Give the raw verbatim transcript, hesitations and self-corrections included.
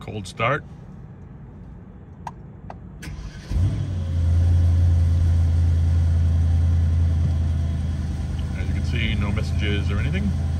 Cold start. As you can see, no messages or anything.